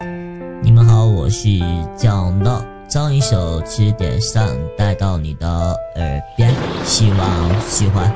你们好，我是蒋闹，将一首词典上带到你的耳边，希望喜欢。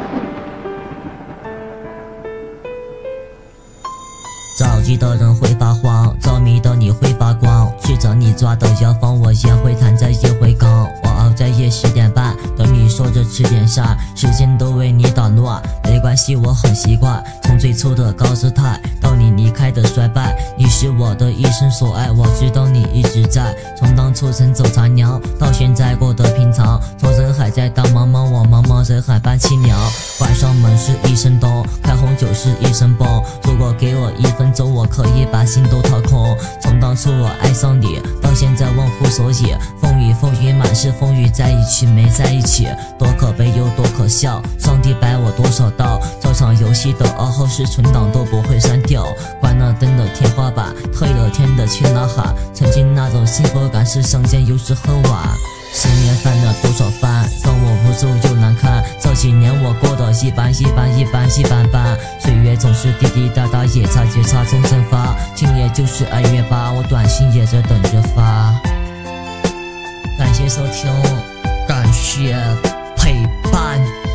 着急的人会发慌，着迷的你会发光，吃着你抓的药方，我也会瘫在也会刚。我熬在夜10点半，对你说着吃点啥，时间都为你打乱，没关系，我很习惯。从最初的高姿态到你离开的衰败，你是我的一生所爱，我知道你一直在。从当初曾走茶娘，到现在过得平常，从人海在当茫茫，我茫茫人海般凄凉。关上门是一声咚，开红酒是一声嘣，如果给我1分钟，我可以把心都掏空。从当初我爱上你，到现在忘乎所以，风雨风雨满是风雨，在一起没在一起，多可悲又多可笑。上帝摆我多少道，这场游戏的噩耗是存档都不会删掉。关了灯的天花板，退了天的去呐喊，曾经那种幸福感是相见又是恨晚。10年翻了多少番，让我无助又难堪。这几年我过得一般般，岁月总是滴滴答答，夜叉中蒸发。今夜就是2月8，我短信也在等着发。感谢收听，感谢陪伴。